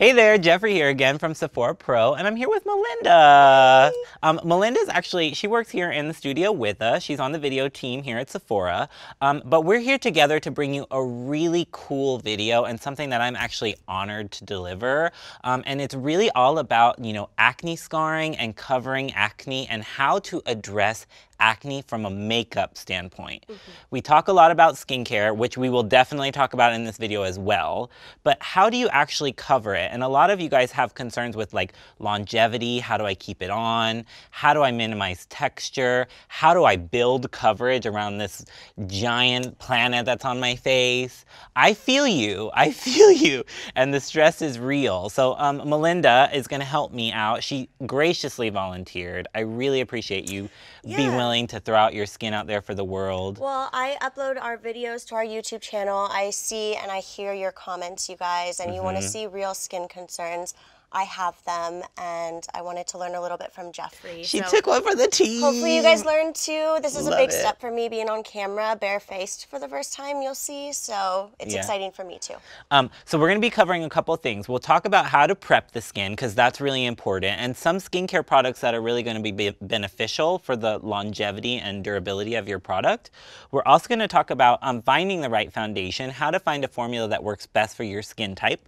Hey there, Jeffrey here again from Sephora Pro, and I'm here with Melinda. Melinda's actually, she works here in the studio with us. She's on the video team here at Sephora, but we're here together to bring you a really cool video and something that I'm actually honored to deliver. And it's really all about, acne scarring and covering acne and how to address acne from a makeup standpoint. We talk a lot about skincare, which we will definitely talk about in this video as well, but how do you actually cover it? And a lot of you guys have concerns with like longevity, how do I keep it on? How do I minimize texture? How do I build coverage around this giant planet that's on my face? I feel you, and the stress is real. So Melinda is gonna help me out. She graciously volunteered. I really appreciate you being willing to throw out your skin out there for the world. Well, I upload our videos to our YouTube channel. I see and I hear your comments, you guys, and you want to see real skin concerns. I have them, and I wanted to learn a little bit from Jeffrey. She took one for the team. Hopefully you guys learned too. This is a big Love step for me, being on camera, barefaced for the first time, you'll see. So it's exciting for me too. So we're going to be covering a couple things. We'll talk about how to prep the skin, because that's really important, and some skincare products that are really going to be beneficial for the longevity and durability of your product. We're also going to talk about finding the right foundation, how to find a formula that works best for your skin type.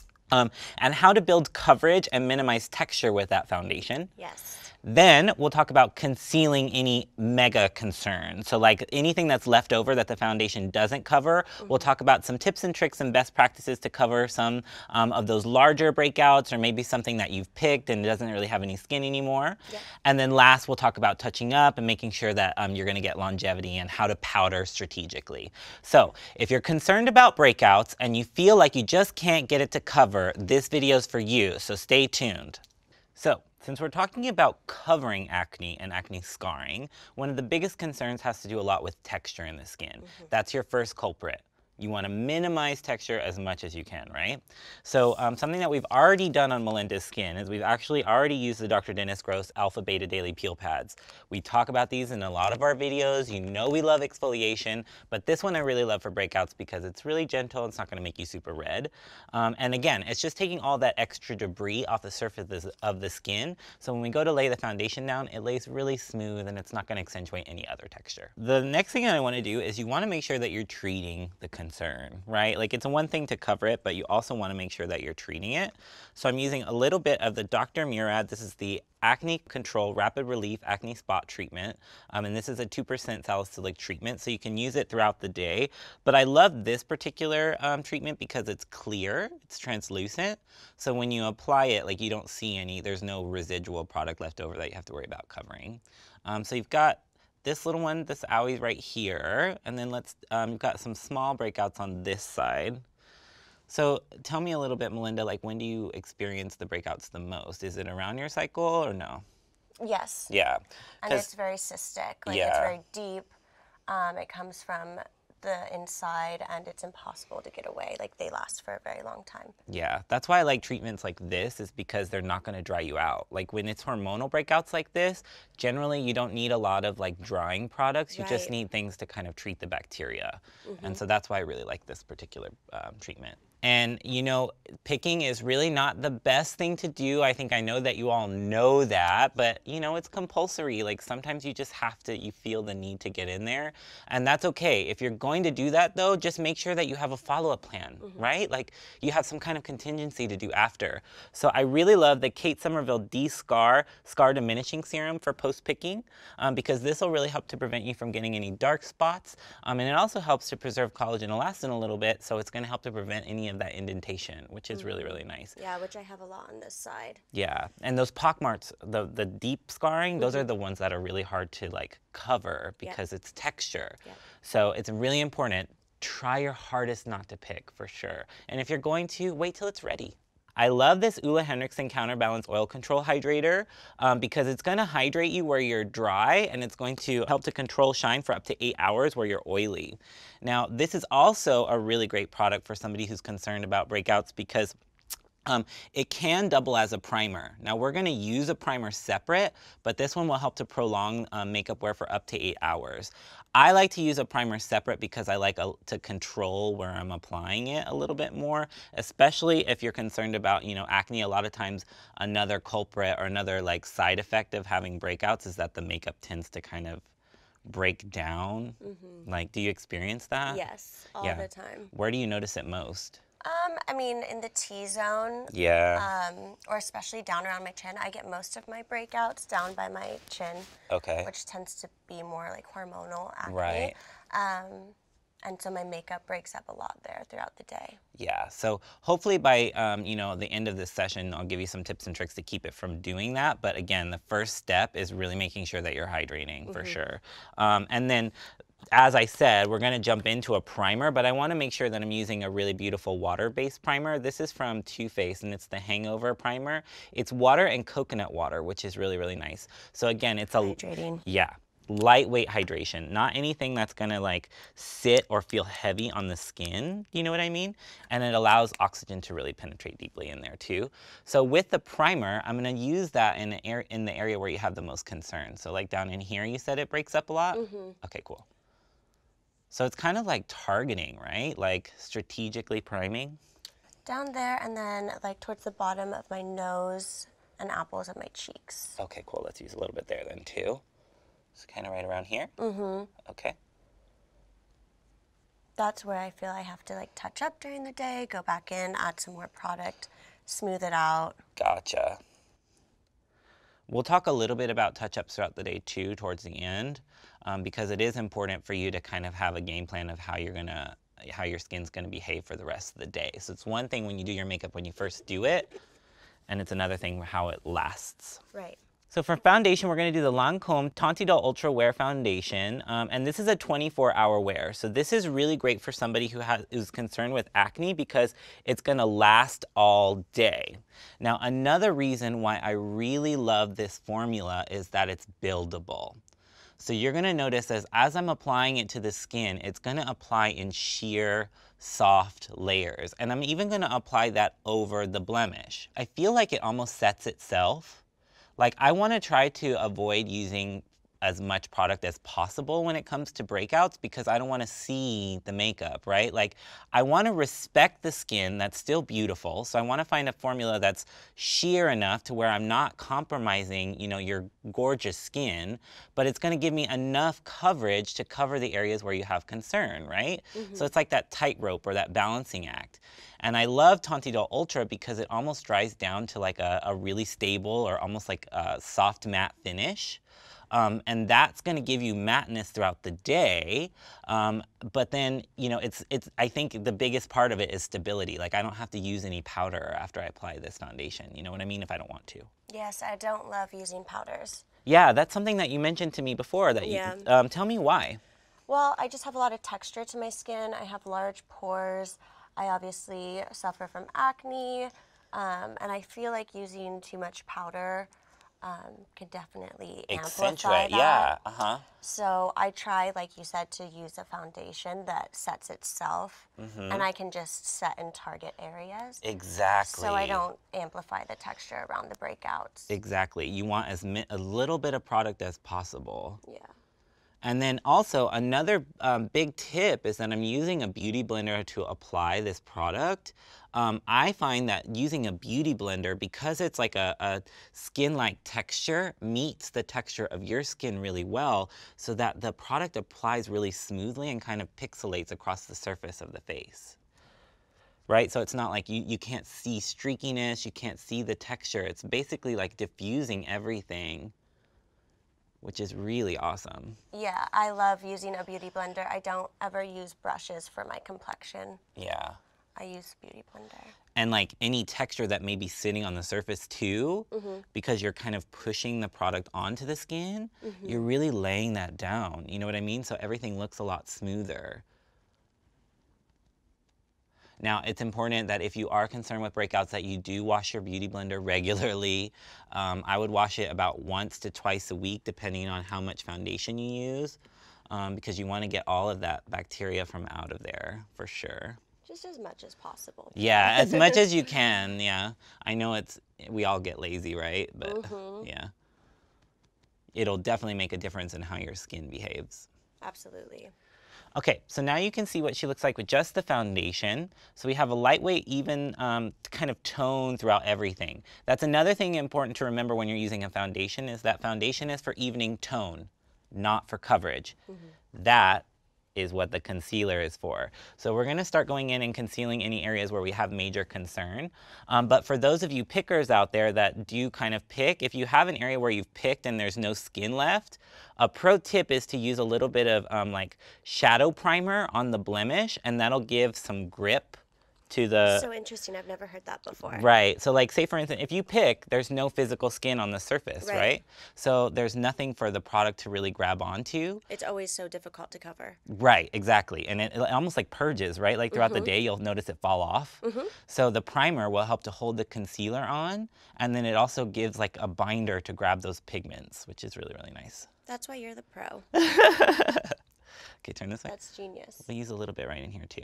And how to build coverage and minimize texture with that foundation. Yes. Then we'll talk about concealing any mega concerns. So like anything that's left over that the foundation doesn't cover, we'll talk about some tips and tricks and best practices to cover some of those larger breakouts, or maybe something that you've picked and doesn't really have any skin anymore. Yep. And then last, we'll talk about touching up and making sure that you're gonna get longevity and how to powder strategically. So if you're concerned about breakouts and you feel like you just can't get it to cover, this video's for you, so stay tuned. So, since we're talking about covering acne and acne scarring, one of the biggest concerns has to do a lot with texture in the skin. That's your first culprit. You want to minimize texture as much as you can, right? So something that we've already done on Melinda's skin is we've actually already used the Dr. Dennis Gross Alpha Beta Daily Peel Pads. We talk about these in a lot of our videos. You know we love exfoliation, but this one I really love for breakouts because it's really gentle. It's not going to make you super red. And again, it's just taking all that extra debris off the surface of the skin. So when we go to lay the foundation down, it lays really smooth and it's not going to accentuate any other texture. The next thing I want to do is you want to make sure that you're treating the concern, right? Like it's one thing to cover it, but you also want to make sure that you're treating it. So I'm using a little bit of the Dr. Murad. This is the Acne Control Rapid Relief Acne Spot Treatment. And this is a 2% salicylic treatment, so you can use it throughout the day. But I love this particular treatment because it's clear, it's translucent. So when you apply it, like you don't see there's no residual product left over that you have to worry about covering. So you've got this little one, this owie right here, and then you've got some small breakouts on this side. So tell me a little bit, Melinda, like when do you experience the breakouts the most? Is it around your cycle or no? Yes. Yeah. And it's very cystic, like it's very deep. It comes from the inside and it's impossible to get away. Like they last for a very long time. Yeah, that's why I like treatments like this, is because they're not going to dry you out. Like when it's hormonal breakouts like this, generally you don't need a lot of like drying products. You just need things to kind of treat the bacteria. And so that's why I really like this particular treatment. And picking is really not the best thing to do. I know that you all know that, but it's compulsory. Like sometimes you just you feel the need to get in there, and that's okay. If you're going to do that though, just make sure that you have a follow-up plan, right? Like you have some kind of contingency to do after. So I really love the Kate Somerville D-Scar Scar Diminishing Serum for post-picking, because this will really help to prevent you from getting any dark spots. And it also helps to preserve collagen elastin a little bit, so it's gonna help to prevent any of that indentation, which is really, really nice. Yeah, which I have a lot on this side. Yeah, and those pock marks, the deep scarring, those are the ones that are really hard to like cover because it's texture. So it's really important. Try your hardest not to pick, for sure. And if you're going to, wait till it's ready. I love this Ulla Henriksen Counterbalance Oil Control Hydrator because it's going to hydrate you where you're dry, and it's going to help to control shine for up to 8 hours where you're oily. Now, this is also a really great product for somebody who's concerned about breakouts because It can double as a primer. Now we're going to use a primer separate, but this one will help to prolong makeup wear for up to 8 hours. I like to use a primer separate because I like to control where I'm applying it a little bit more, especially if you're concerned about, you know, acne. A lot of times another culprit or another like side effect of having breakouts is that the makeup tends to kind of break down. Like, do you experience that? Yes, all Yeah. the time. Where do you notice it most? I mean, in the T-zone, Yeah. or especially down around my chin. I get most of my breakouts down by my chin, Okay. which tends to be more like hormonal acne. Right. And so my makeup breaks up a lot there throughout the day. Yeah, so hopefully by you know, the end of this session, I'll give you some tips and tricks to keep it from doing that. But again, the first step is really making sure that you're hydrating for sure. And then, as I said, we're gonna jump into a primer, but I wanna make sure that I'm using a really beautiful water-based primer. This is from Too Faced, and it's the Hangover Primer. It's water and coconut water, which is really, really nice. So again, it's Hydrating. yeah, lightweight hydration, not anything that's gonna like sit or feel heavy on the skin, you know what I mean? And it allows oxygen to really penetrate deeply in there too. So with the primer, I'm gonna use that in the area where you have the most concern. So like down in here, you said it breaks up a lot? Okay, cool. So it's kind of like targeting, right? Like strategically priming. Down there, and then like towards the bottom of my nose and apples of my cheeks. Okay, cool, let's use a little bit there then too. So kind of right around here? Okay. That's where I feel I have to like touch up during the day, go back in, add some more product, smooth it out. Gotcha. We'll talk a little bit about touch-ups throughout the day too, towards the end, because it is important for you to kind of have a game plan of how your skin's gonna behave for the rest of the day. So it's one thing when you do your makeup when you first do it, and it's another thing how it lasts. Right. So for foundation, we're going to do the Lancome Tantidol Ultra Wear Foundation, and this is a 24-hour wear. So this is really great for somebody who's concerned with acne because it's going to last all day. Now, another reason why I really love this formula is that it's buildable. So you're going to notice as I'm applying it to the skin, it's going to apply in sheer, soft layers. And I'm even going to apply that over the blemish. I feel like it almost sets itself. Like, I want to try to avoid using as much product as possible when it comes to breakouts because I don't want to see the makeup, right? Like, I want to respect the skin that's still beautiful. So I want to find a formula that's sheer enough to where I'm not compromising, you know, your gorgeous skin, but it's going to give me enough coverage to cover the areas where you have concern, right? So it's like that tightrope or that balancing act. And I love Tantidol Ultra because it almost dries down to like a really stable or almost like a soft matte finish. And that's going to give you matteness throughout the day. But then, you know, I think the biggest part of it is stability. Like, I don't have to use any powder after I apply this foundation. You know what I mean? If I don't want to. Yes, I don't love using powders. Yeah, that's something that you mentioned to me before. That Yeah. Tell me why. Well, I just have a lot of texture to my skin. I have large pores. I obviously suffer from acne. And I feel like using too much powder could definitely amplify that. Yeah, So I try, like you said, to use a foundation that sets itself, and I can just set and target areas. Exactly. So I don't amplify the texture around the breakouts. Exactly. You want a little bit of product as possible. Yeah. And then also another big tip is that I'm using a beauty blender to apply this product. I find that using a beauty blender, because it's like a skin-like texture, meets the texture of your skin really well so that the product applies really smoothly and kind of pixelates across the surface of the face. Right? So it's not like you can't see streakiness, you can't see the texture. It's basically like diffusing everything, which is really awesome. Yeah, I love using a beauty blender. I don't ever use brushes for my complexion. Yeah. I use beauty blender. And like any texture that may be sitting on the surface too, because you're kind of pushing the product onto the skin, you're really laying that down. You know what I mean? So everything looks a lot smoother. Now, it's important that if you are concerned with breakouts that you do wash your beauty blender regularly. I would wash it about once to twice a week, depending on how much foundation you use, because you want to get all of that bacteria from out of there, for sure. Just as much as possible. Yeah, as much as you can, yeah. I know we all get lazy, right? But yeah, it'll definitely make a difference in how your skin behaves. Absolutely. Okay, so now you can see what she looks like with just the foundation. So we have a lightweight, even kind of tone throughout everything. That's another thing important to remember when you're using a foundation is that foundation is for evening tone, not for coverage. That is what the concealer is for. So we're gonna start going in and concealing any areas where we have major concern. But for those of you pickers out there that do kind of pick, if you have an area where you've picked and there's no skin left, a pro tip is to use a little bit of like shadow primer on the blemish, and that'll give some grip to the... So interesting, I've never heard that before. Right, so like say for instance, if you pick, there's no physical skin on the surface, right? So there's nothing for the product to really grab onto. It's always so difficult to cover. Right, exactly, and it almost like purges, right? Like throughout the day, you'll notice it fall off. So the primer will help to hold the concealer on, and then it also gives like a binder to grab those pigments, which is really, really nice. That's why you're the pro. Okay, turn this way. That's genius. We'll use a little bit right in here too.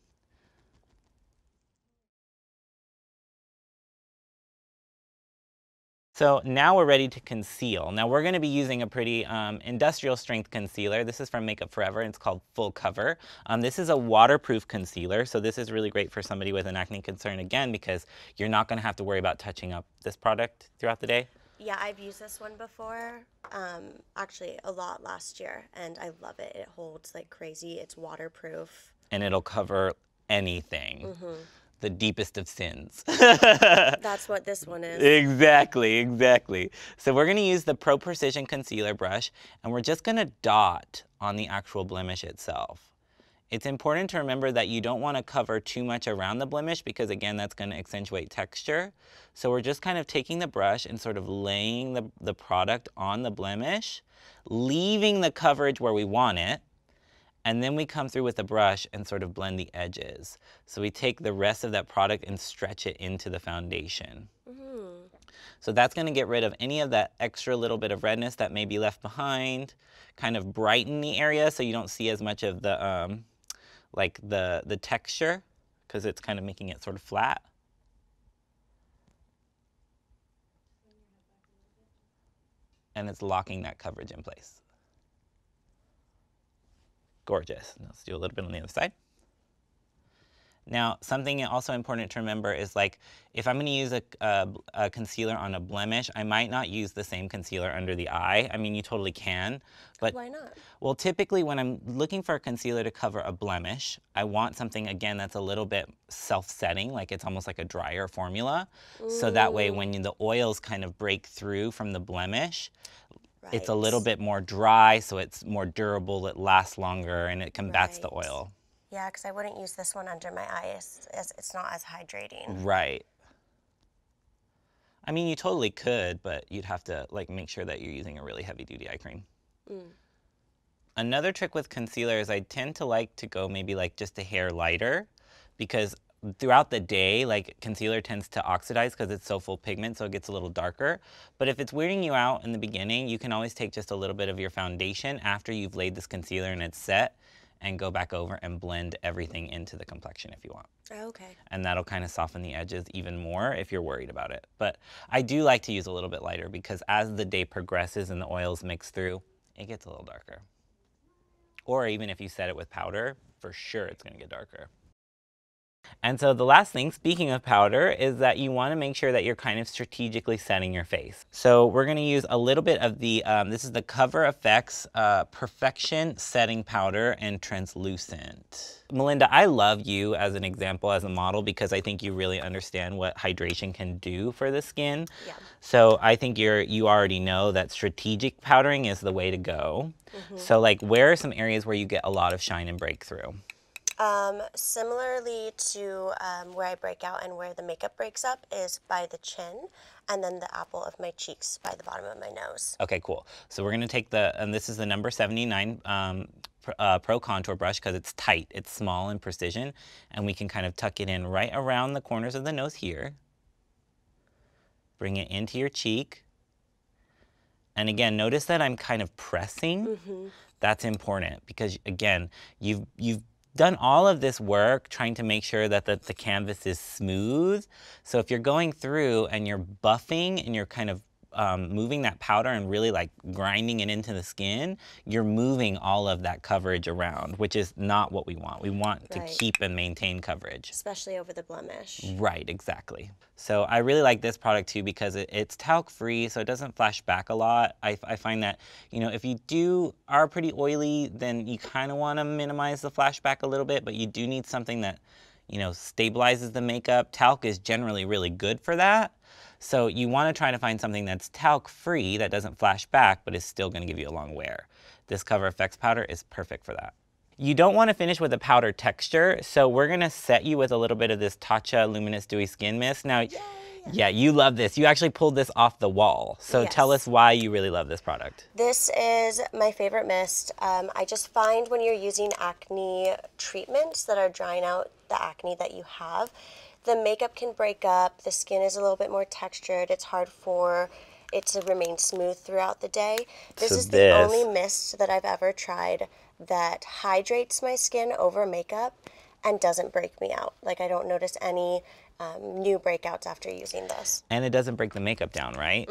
So now we're ready to conceal. Now we're going to be using a pretty industrial strength concealer. This is from Makeup Forever, and it's called Full Cover. This is a waterproof concealer, so this is really great for somebody with an acne concern, again, because you're not going to have to worry about touching up this product throughout the day. Yeah, I've used this one before, actually a lot last year, and I love it. It holds like crazy. It's waterproof. And it'll cover anything. The deepest of sins. That's what this one is. Exactly, exactly. So we're gonna use the Pro Precision Concealer brush, and we're just gonna dot on the actual blemish itself. It's important to remember that you don't wanna cover too much around the blemish because again, that's gonna accentuate texture. So we're just kind of taking the brush and sort of laying the product on the blemish, leaving the coverage where we want it, and then we come through with the brush and sort of blend the edges. So we take the rest of that product and stretch it into the foundation. So that's gonna get rid of any of that extra little bit of redness that may be left behind, kind of brighten the area so you don't see as much of the, like the texture, because it's kind of making it sort of flat. And it's locking that coverage in place. Gorgeous. Let's do a little bit on the other side. Now, something also important to remember is like, if I'm gonna use a concealer on a blemish, I might not use the same concealer under the eye. I mean, you totally can, but... Why not? Well, typically when I'm looking for a concealer to cover a blemish, I want something, again, that's a little bit self-setting, like it's almost like a drier formula. So that way when the oils kind of break through from the blemish, it's a little bit more dry, so it's more durable, it lasts longer, and it combats the oil. Yeah, because I wouldn't use this one under my eyes. It's not as hydrating. Right. I mean, you totally could, but you'd have to like make sure that you're using a really heavy-duty eye cream. Another trick with concealer is I tend to like to go maybe like just a hair lighter, because throughout the day, like concealer tends to oxidize because it's so full pigment, so it gets a little darker. But if it's weirding you out in the beginning, you can always take just a little bit of your foundation after you've laid this concealer and it's set, and go back over and blend everything into the complexion if you want. Okay. And that'll kind of soften the edges even more if you're worried about it. But I do like to use a little bit lighter because as the day progresses and the oils mix through, it gets a little darker. Or even if you set it with powder, for sure it's gonna get darker. And so the last thing, speaking of powder, is that you want to make sure that you're kind of strategically setting your face. So we're going to use a little bit of the, this is the Cover FX Perfection Setting Powder and Translucent. Melinda, I love you as an example, as a model, because I think you really understand what hydration can do for the skin. Yeah. So I think you already know that strategic powdering is the way to go. So like, where are some areas where you get a lot of shine and breakthrough? Similarly to where I break out and where the makeup breaks up is by the chin, and then the apple of my cheeks by the bottom of my nose. Okay, cool. So we're gonna take and this is the number 79 Pro Contour brush because it's tight, it's small and precision, and we can kind of tuck it in right around the corners of the nose here. Bring it into your cheek. And again, notice that I'm kind of pressing. That's important because again, you've done all of this work trying to make sure that the canvas is smooth. So if you're going through and you're buffing and you're kind of moving that powder and really like grinding it into the skin, you're moving all of that coverage around, which is not what we want. We want to keep and maintain coverage. Especially over the blemish. Right, exactly. So I really like this product too because it's talc free, so it doesn't flash back a lot. I find that, you know, if you are pretty oily, then you kind of want to minimize the flashback a little bit, but you do need something that, you know, stabilizes the makeup. Talc is generally really good for that. So you want to try to find something that's talc free, that doesn't flash back, but is still going to give you a long wear. This Cover FX powder is perfect for that. You don't want to finish with a powder texture, so we're going to set you with a little bit of this Tatcha Luminous Dewy Skin Mist. Now, yeah, you love this. You actually pulled this off the wall. So tell us why you really love this product. This is my favorite mist. I just find when you're using acne treatments that are drying out the acne that you have, the makeup can break up, the skin is a little bit more textured, it's hard for it to remain smooth throughout the day. This is the only mist that I've ever tried that hydrates my skin over makeup and doesn't break me out. Like, I don't notice any new breakouts after using this. And it doesn't break the makeup down, right?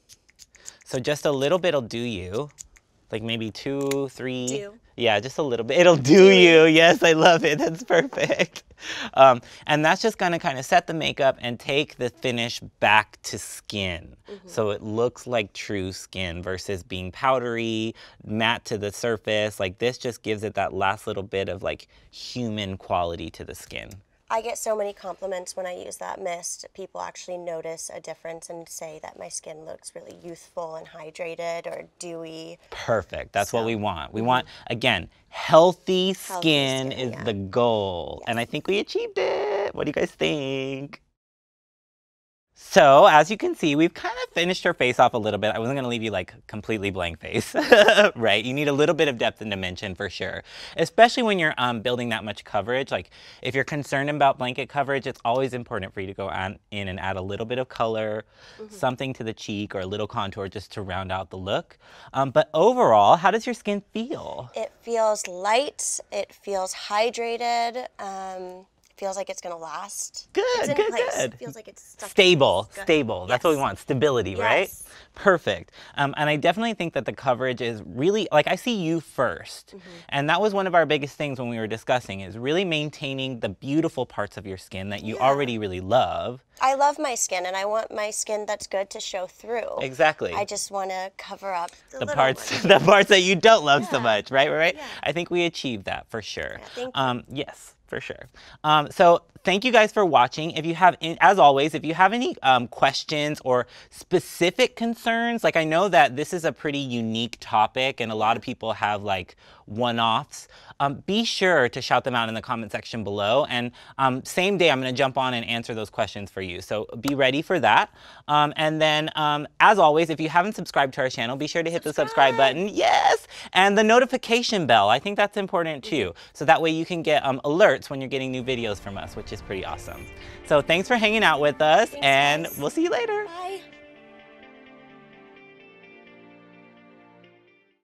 So just a little bit will do you. Like maybe 2, 3. Yeah, just a little bit. It'll do you. Yes, I love it. That's perfect. And that's just gonna kind of set the makeup and take the finish back to skin. So it looks like true skin versus being powdery, matte to the surface. Like this just gives it that last little bit of like human quality to the skin. I get so many compliments when I use that mist. People actually notice a difference and say that my skin looks really youthful and hydrated or dewy. Perfect. That's what we want. We want, again, healthy skin is the goal. And I think we achieved it. What do you guys think? So, as you can see, we've kind of finished her face off a little bit. I wasn't going to leave you like completely blank face, right? You need a little bit of depth and dimension for sure, especially when you're building that much coverage. Like if you're concerned about blanket coverage, it's always important for you to go in and add a little bit of color, something to the cheek or a little contour just to round out the look. But overall, how does your skin feel? It feels light. It feels hydrated. Feels like it's gonna last. Good. It feels like it's stuck. Stable. That's what we want. Stability, right? Perfect. And I definitely think that the coverage is really, like I see you first. And that was one of our biggest things when we were discussing is really maintaining the beautiful parts of your skin that you already really love. I love my skin and I want my skin that's good to show through. Exactly. I just want to cover up the parts that you don't love so much, right? Yeah. I think we achieved that for sure. Yeah, thank you. Yes. For sure. So thank you guys for watching. If you have, as always, if you have any questions or specific concerns, like I know that this is a pretty unique topic and a lot of people have like one-offs, be sure to shout them out in the comment section below. And same day, I'm going to jump on and answer those questions for you. So be ready for that. And then, as always, if you haven't subscribed to our channel, be sure to hit the subscribe button. Yes! And the notification bell. I think that's important too. So that way you can get alerts when you're getting new videos from us, which is pretty awesome. So thanks for hanging out with us, and we'll see you later. Bye.